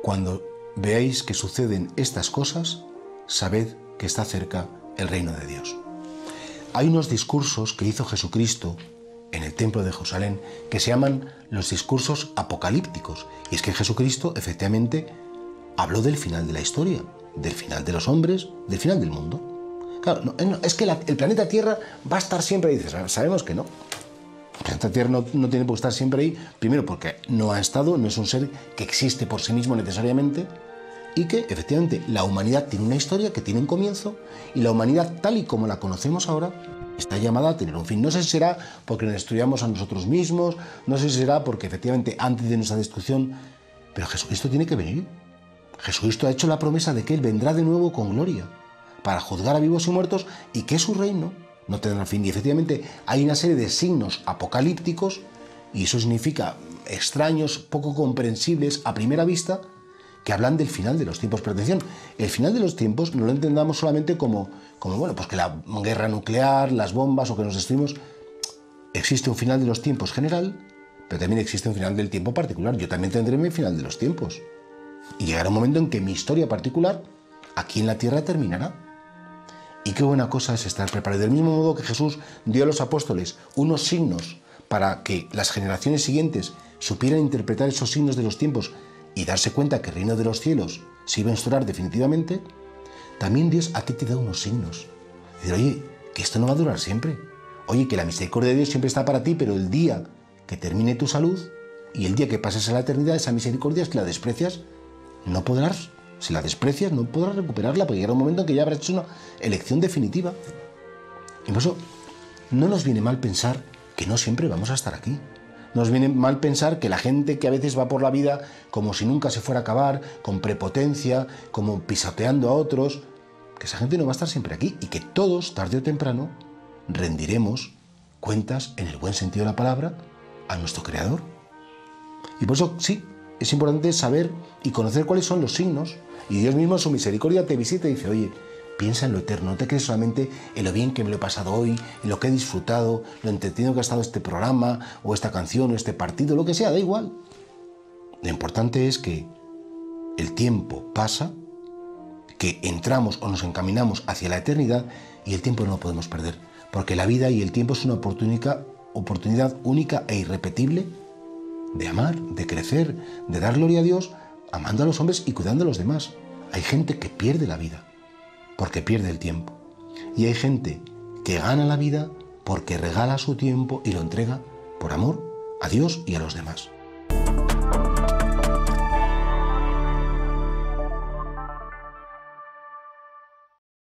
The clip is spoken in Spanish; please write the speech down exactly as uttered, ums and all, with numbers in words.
cuando veáis que suceden estas cosas, sabed que está cerca el reino de Dios. Hay unos discursos que hizo Jesucristo en el templo de Jerusalén que se llaman los discursos apocalípticos. Y es que Jesucristo efectivamente habló del final de la historia, del final de los hombres, del final del mundo. Claro, no, es que la, el planeta Tierra va a estar siempre ahí. Dices, sabemos que no. El planeta Tierra no, no tiene por qué estar siempre ahí, primero porque no ha estado, no es un ser que existe por sí mismo necesariamente, y que efectivamente la humanidad tiene una historia que tiene un comienzo, y la humanidad tal y como la conocemos ahora está llamada a tener un fin. No sé si será porque nos destruyamos a nosotros mismos, no sé si será porque efectivamente antes de nuestra destrucción, pero Jesucristo tiene que venir. Jesucristo ha hecho la promesa de que Él vendrá de nuevo con gloria para juzgar a vivos y muertos y que su reino no tendrá fin. Y efectivamente hay una serie de signos apocalípticos, y eso significa extraños, poco comprensibles a primera vista, que hablan del final de los tiempos. Pero atención, el final de los tiempos no lo entendamos solamente como, como bueno, pues que la guerra nuclear, las bombas o que nos destruimos. Existe un final de los tiempos general, pero también existe un final del tiempo particular. Yo también tendré mi final de los tiempos. Y llegará un momento en que mi historia particular aquí en la tierra terminará. Y qué buena cosa es estar preparado. Del mismo modo que Jesús dio a los apóstoles unos signos para que las generaciones siguientes supieran interpretar esos signos de los tiempos y darse cuenta que el reino de los cielos se iba a instaurar definitivamente, también Dios a ti te da unos signos. Decir, oye, que esto no va a durar siempre. Oye, que la misericordia de Dios siempre está para ti, pero el día que termine tu salud y el día que pases a la eternidad, esa misericordia, es que la desprecias, no podrás, si la desprecias, no podrás recuperarla, porque llegará un momento en que ya habrás hecho una elección definitiva. Y por eso no nos viene mal pensar que no siempre vamos a estar aquí. Nos viene mal pensar que la gente que a veces va por la vida como si nunca se fuera a acabar, con prepotencia, como pisoteando a otros, que esa gente no va a estar siempre aquí y que todos, tarde o temprano, rendiremos cuentas, en el buen sentido de la palabra, a nuestro Creador. Y por eso, sí, es importante saber y conocer cuáles son los signos, y Dios mismo en su misericordia te visita y dice, oye, piensa en lo eterno, no te quedes solamente en lo bien que me lo he pasado hoy, en lo que he disfrutado, lo entretenido que ha estado este programa, o esta canción, o este partido, lo que sea, da igual. Lo importante es que el tiempo pasa, que entramos o nos encaminamos hacia la eternidad, y el tiempo no lo podemos perder, porque la vida y el tiempo es una oportunidad, oportunidad única e irrepetible de amar, de crecer, de dar gloria a Dios, amando a los hombres y cuidando a los demás. Hay gente que pierde la vida porque pierde el tiempo. Y hay gente que gana la vida porque regala su tiempo y lo entrega por amor a Dios y a los demás.